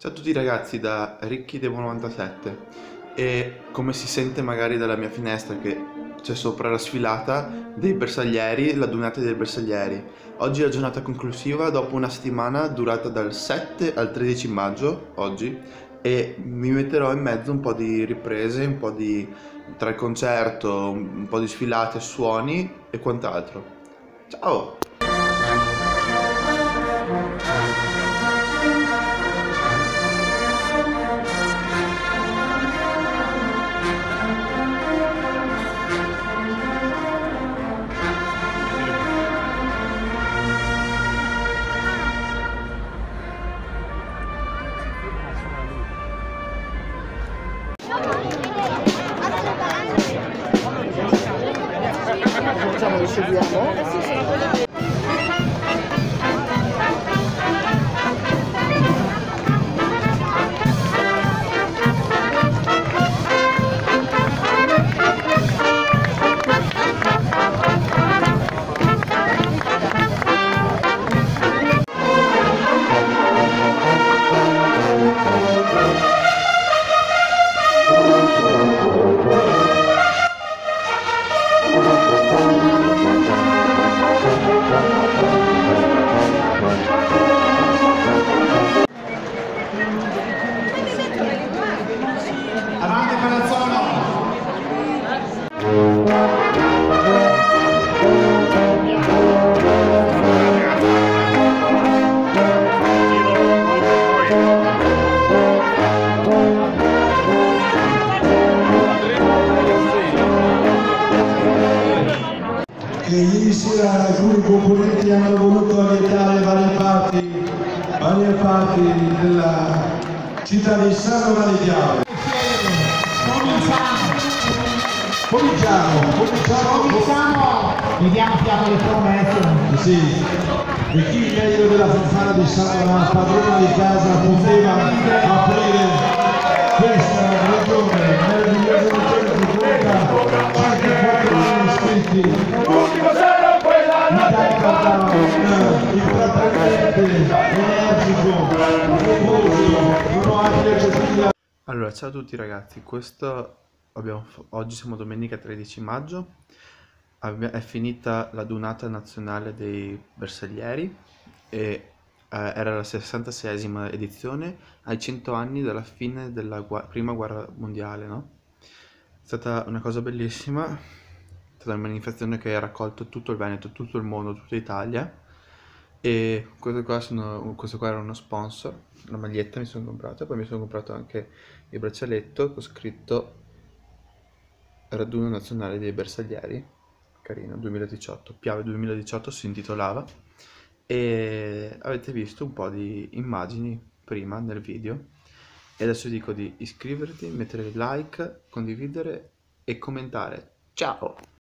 Ciao a tutti ragazzi da Ricchi Devo 97 e come si sente magari dalla mia finestra che c'è sopra la sfilata dei bersaglieri, la dunata dei bersaglieri. Oggi è la giornata conclusiva dopo una settimana durata dal 7 al 13 maggio, oggi, e mi metterò in mezzo un po' di riprese, un po' di tra il concerto, un po' di sfilate, suoni e quant'altro. Ciao! Facciamo che seguiamo. Avanti Palazzolo! Che ieri sera alcuni componenti hanno voluto vietare varie parti della città di San Romano di Chiave. Cominciamo, vediamo fiato le promesse. sì, e chi meglio della fanfara di San Romano, padrona di casa, poteva aprire questa regione meravigliosa regione che conta 54 anni iscritti. Intraprendente, energico, famoso, non ho altre così. Allora, ciao a tutti ragazzi, oggi siamo domenica 13 maggio, è finita la dunata nazionale dei bersaglieri e era la 66esima edizione ai 100 anni dalla fine della prima guerra mondiale, no? È stata una cosa bellissima, è stata una manifestazione che ha raccolto tutto il Veneto, tutto il mondo, tutta Italia. E questo qua era uno sponsor, la maglietta mi sono comprato, poi mi sono comprato anche il braccialetto con scritto Raduno Nazionale dei Bersaglieri, carino, 2018, Piave 2018 si intitolava, e avete visto un po' di immagini prima nel video, e adesso vi dico di iscriverti, mettere like, condividere e commentare. Ciao!